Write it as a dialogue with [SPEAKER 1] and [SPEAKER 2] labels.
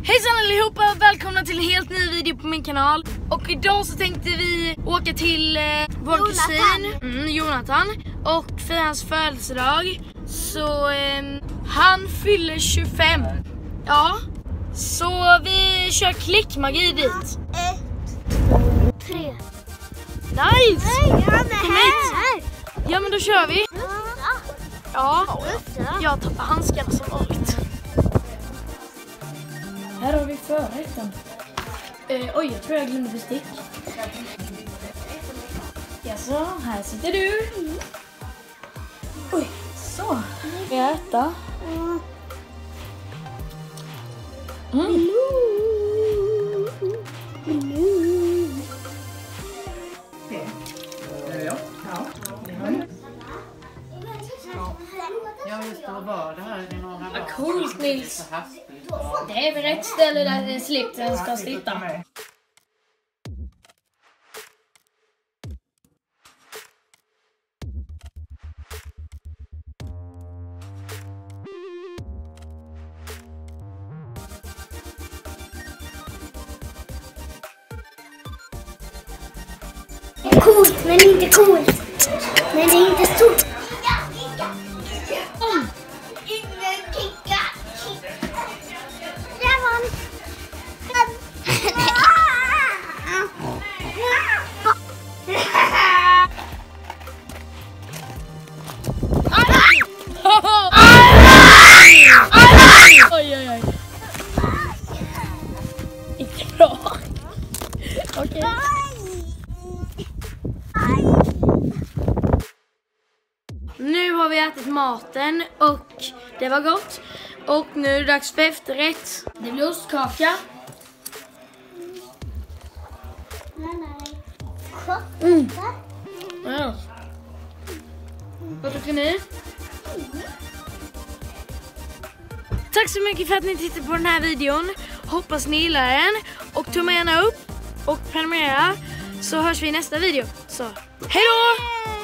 [SPEAKER 1] Hejsan allihopa, välkomna till en helt ny video på min kanal. Och idag så tänkte vi åka till vår kusin Jonathan och fira hans födelsedag. Så han fyller 25. Ja, så vi kör klickmagi dit.
[SPEAKER 2] 1, 2, 3.
[SPEAKER 1] Nice!
[SPEAKER 2] Kom
[SPEAKER 1] hit. Ja, men då kör vi. Ja, jag tappar handskarna som vanligt. Här har vi förrätten. Oj, jag tror jag glömde bestick. Jaså, här sitter du. Oj, så. Ska jag äta?
[SPEAKER 3] Ja, just det, vad var det här?
[SPEAKER 1] Vad coolt, Nils. Det är väl rätt ställe där slipsen ska sitta.
[SPEAKER 2] Coolt, men inte coolt. Men det är inte stort. Ingen kicka. Där var han.
[SPEAKER 1] Oj, oj, oj. Inte bra. Okej. Nu har vi ätit maten och det var gott. Och nu är det dags för efterrätt. Det blir ostkaka. Ja. Vad tycker ni? Tack så mycket för att ni tittade på den här videon. Hoppas ni gillar den. Och tumma gärna upp och prenumerera. Så hörs vi i nästa video. Så, hej då!